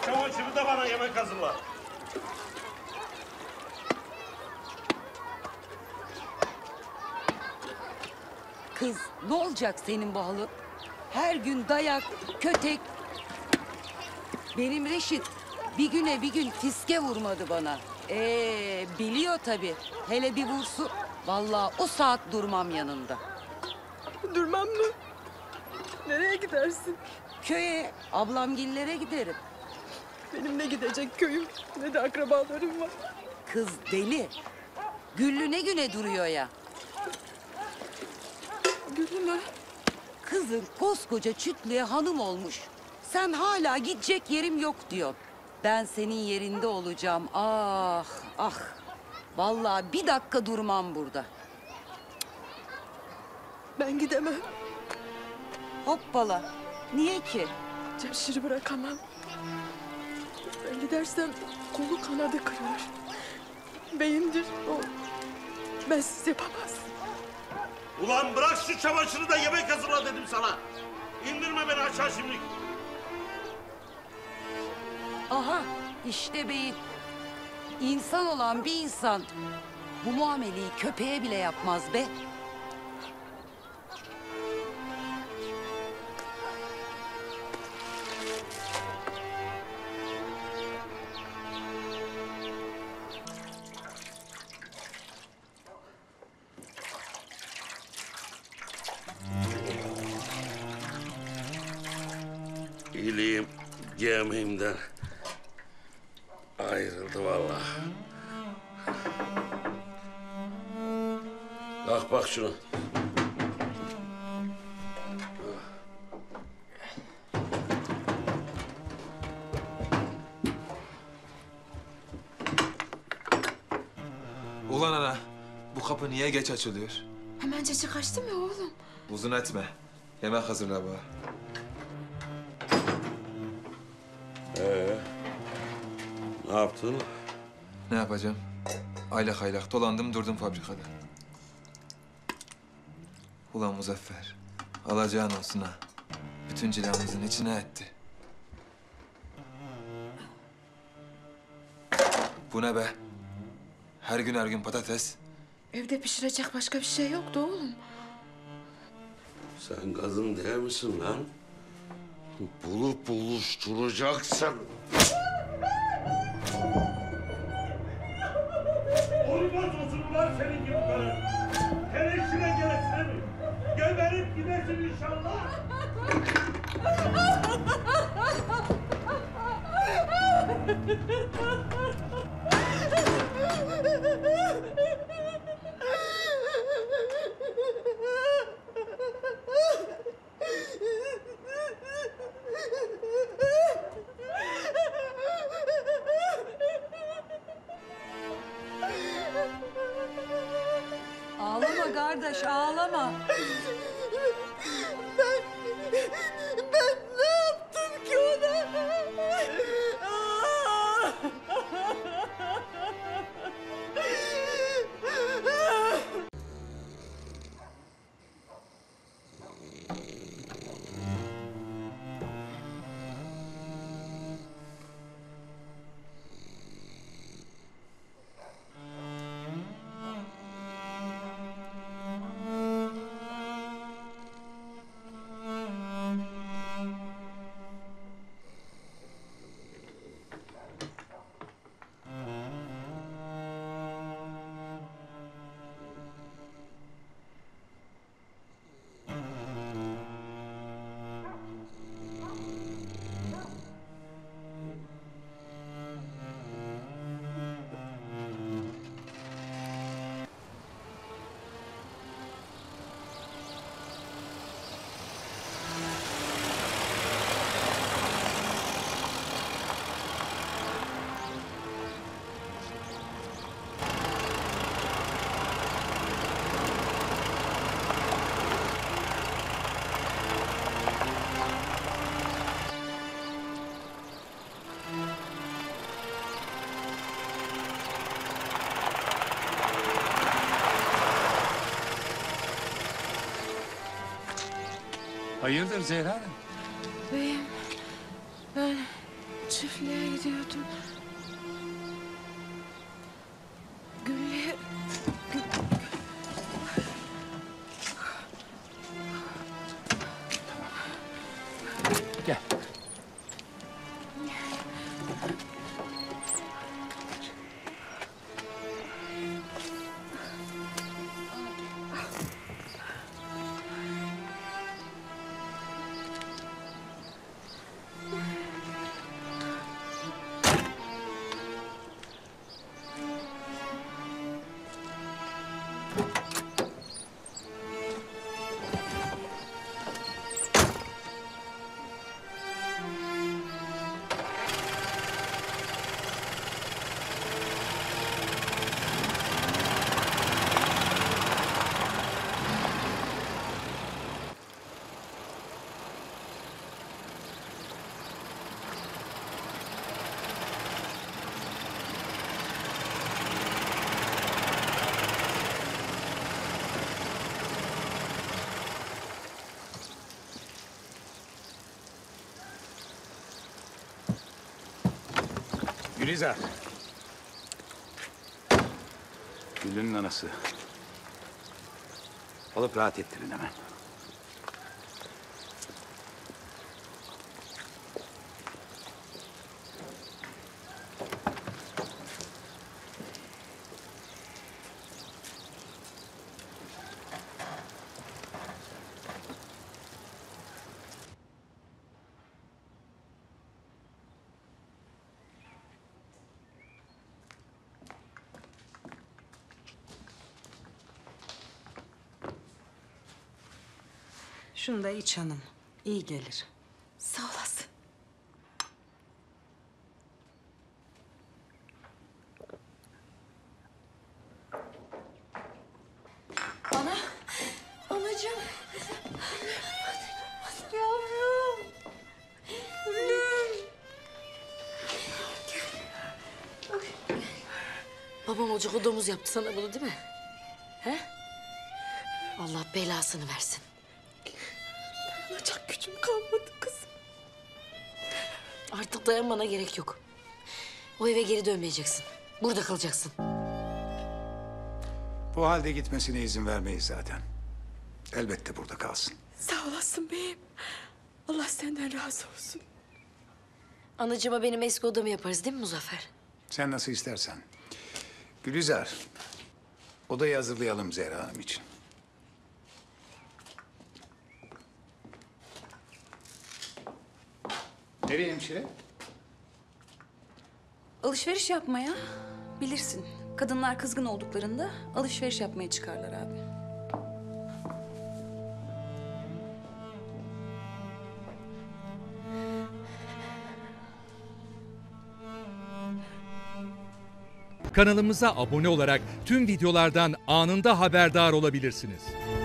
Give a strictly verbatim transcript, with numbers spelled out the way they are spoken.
çamaşırı da bana yemek hazırla. Kız, ne olacak senin bu halın? Her gün dayak, kötek. Benim Reşit bir güne bir gün fiske vurmadı bana. Ee, biliyor tabii. Hele bir vursun. Vallahi o saat durmam yanında. Durmam mı? Nereye gidersin? Köye, ablamgillere giderim. Benim ne gidecek köyüm ne de akrabalarım var. Kız deli. Güllü ne güne duruyor ya. Güllü mü? Kızın koskoca çütlüğe hanım olmuş. Sen hala gidecek yerim yok diyor. Ben senin yerinde olacağım. Ah, ah. Vallahi bir dakika durmam burada. Ben gidemem. Hoppala. Niye ki? Cemşir'i bırakamam. Ben gidersem kolu kanadı kırılır. Beyimdir o. Bensiz yapamaz. Ulan bırak şu çamaşırı da yemek hazırla dedim sana. İndirme beni aşağı şimdi. Aha, işte beyin. İnsan olan bir insan bu muameleyi köpeğe bile yapmaz be. İyiliğim yemeğimden ayrıldı vallahi. Bak bak şunu. Ulan ana, bu kapı niye geç açılıyor? Hemen cacık kaçtım ya oğlum. Uzun etme. Yemek hazırla bana. Ee, ne yaptın? Ne yapacağım? Aylak aylak dolandım durdum fabrikada. Ulan Muzaffer, alacağın olsun ha. Bütün cilamızın içine etti. Bu ne be? Her gün her gün patates. Evde pişirecek başka bir şey yoktu oğlum. Sen kadın değil misin lan? Bulup buluşturacaksın. Olmaz olsun ulan senin gibi karı. Hele işine gelesine mi? Geberip gidesin inşallah. Ağlama kardeş, ağlama. Ben, ben ne yaptım ki ona? Hayırdır Zehra Hanım? Beyim, ben Çiftliğe gidiyordum. Güllü'ye... Gül... Gel. Gülizar. Güllü'nün anası. Alıp rahat ettirin hemen. Şunu da iç hanım. İyi gelir. Sağ olasın. Ana, anacığım. Yavrum. Babam olacak o domuz yaptı sana bunu değil mi? He? Allah belasını versin. Dayanacak gücüm kalmadı kızım. Artık dayanmana gerek yok. O eve geri dönmeyeceksin. Burada kalacaksın. Bu halde gitmesine izin vermeyiz zaten. Elbette burada kalsın. Sağ olasın beyim. Allah senden razı olsun. Anacığıma benim eski odamı yaparız değil mi Muzaffer? Sen nasıl istersen. Gülizar, odayı hazırlayalım Zehra Hanım için. Nereye hemşire? Alışveriş yapmaya. Bilirsin, kadınlar kızgın olduklarında alışveriş yapmaya çıkarlar abi. Kanalımıza abone olarak tüm videolardan anında haberdar olabilirsiniz.